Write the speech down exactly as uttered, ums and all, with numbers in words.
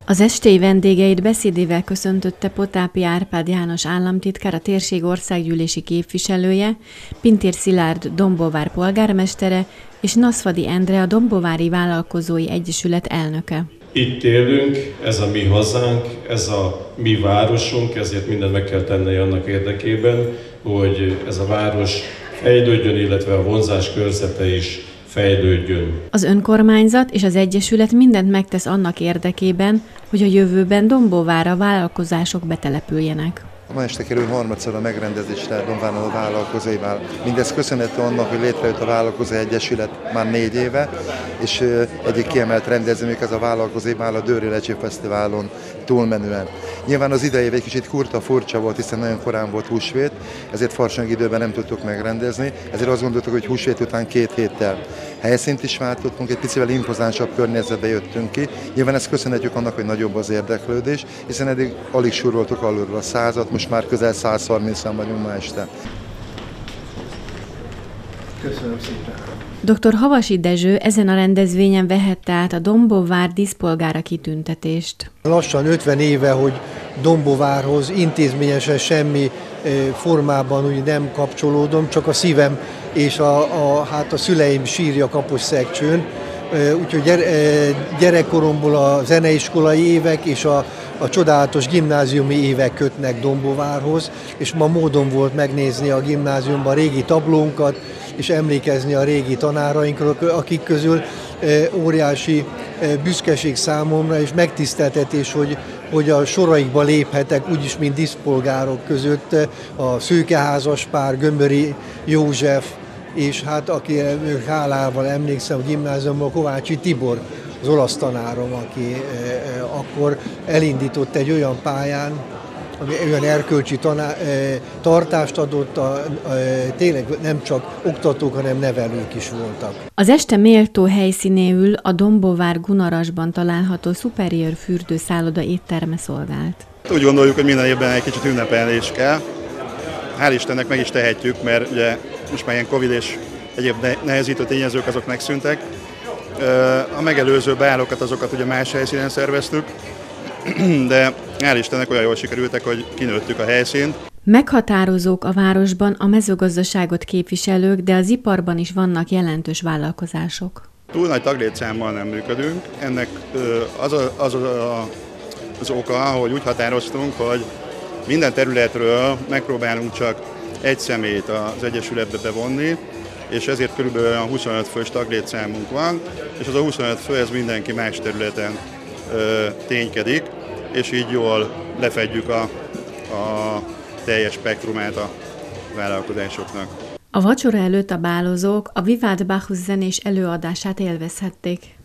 Az estély vendégeit beszédével köszöntötte Potápi Árpád János államtitkár, a térség országgyűlési képviselője, Pintér Szilárd Dombóvár polgármestere és Naszfady Endre, a Dombovári Vállalkozói Egyesület elnöke. Itt élünk, ez a mi hazánk, ez a mi városunk, ezért mindent meg kell tenni annak érdekében, hogy ez a város fejlődjön, illetve a vonzás körzete is fejlődjön. Az önkormányzat és az egyesület mindent megtesz annak érdekében, hogy a jövőben Dombóvárra vállalkozások betelepüljenek. Ma este kerül harmadszor a megrendezésre Dombóváron a vállalkozóival. Mindez köszönhető annak, hogy létrejött a Vállalkozói Egyesület már négy éve, és egyik kiemelt rendezvényük ez a Vállalkozóival a Dőri Lecsi Fesztiválon túlmenően. Nyilván az idei év egy kicsit kurta, furcsa volt, hiszen nagyon korán volt húsvét, ezért farsang időben nem tudtuk megrendezni, ezért azt gondoltuk, hogy húsvét után két héttel helyszínt is váltottunk, egy picivel impozánsabb környezetbe jöttünk ki. Nyilván ezt köszönhetjük annak, hogy nagyobb az érdeklődés, hiszen eddig alig súroltuk alulról a százat, most már közel száz harmincan vagyunk ma este. Köszönöm szépen! doktor Havasi Dezső ezen a rendezvényen vehette át a Dombóvár díszpolgára kitüntetést. Lassan ötven éve, hogy Dombóvárhoz intézményesen semmi formában úgy nem kapcsolódom, csak a szívem és a, a, hát a szüleim sírja Kaposszegcsőn. Úgyhogy gyerekkoromból a zeneiskolai évek és a, a csodálatos gimnáziumi évek kötnek Dombóvárhoz, és ma módon volt megnézni a gimnáziumban régi tablónkat, és emlékezni a régi tanárainkról, akik közül óriási büszkeség számomra, és megtiszteltetés, hogy, hogy a soraikba léphetek, úgyis, mint díszpolgárok között a szőkeházas pár, Gömböri József, és hát aki hálával emlékszem a gimnáziumban, Kovácsi Tibor, az olasz tanárom, aki akkor elindított egy olyan pályán, ami olyan erkölcsi taná, tartást adott, a, a, tényleg nem csak oktatók, hanem nevelők is voltak. Az este méltó helyszínéül a Dombóvár Gunarasban található Superior fürdőszálloda étterme szolgált. Úgy gondoljuk, hogy minden évben egy kicsit ünnepelés kell. Hál' Istennek meg is tehetjük, mert ugye most már ilyen Covid és egyéb nehezítő tényezők azok megszűntek. A megelőző beállókat azokat ugye más helyszínen szerveztük, de hál' Istennek olyan jól sikerültek, hogy kinőttük a helyszínt. Meghatározók a városban a mezőgazdaságot képviselők, de az iparban is vannak jelentős vállalkozások. Túl nagy taglétszámmal nem működünk. Ennek az, a, az, a, az oka, hogy úgy határoztunk, hogy minden területről megpróbálunk csak egy személyt az Egyesületbe bevonni, és ezért körülbelül huszonöt fős taglétszámunk van, és az a huszonöt fő ez mindenki más területen ö, ténykedik, és így jól lefedjük a, a teljes spektrumát a vállalkozásoknak. A vacsora előtt a bálozók a Vivat Bacchus zenés előadását élvezhették.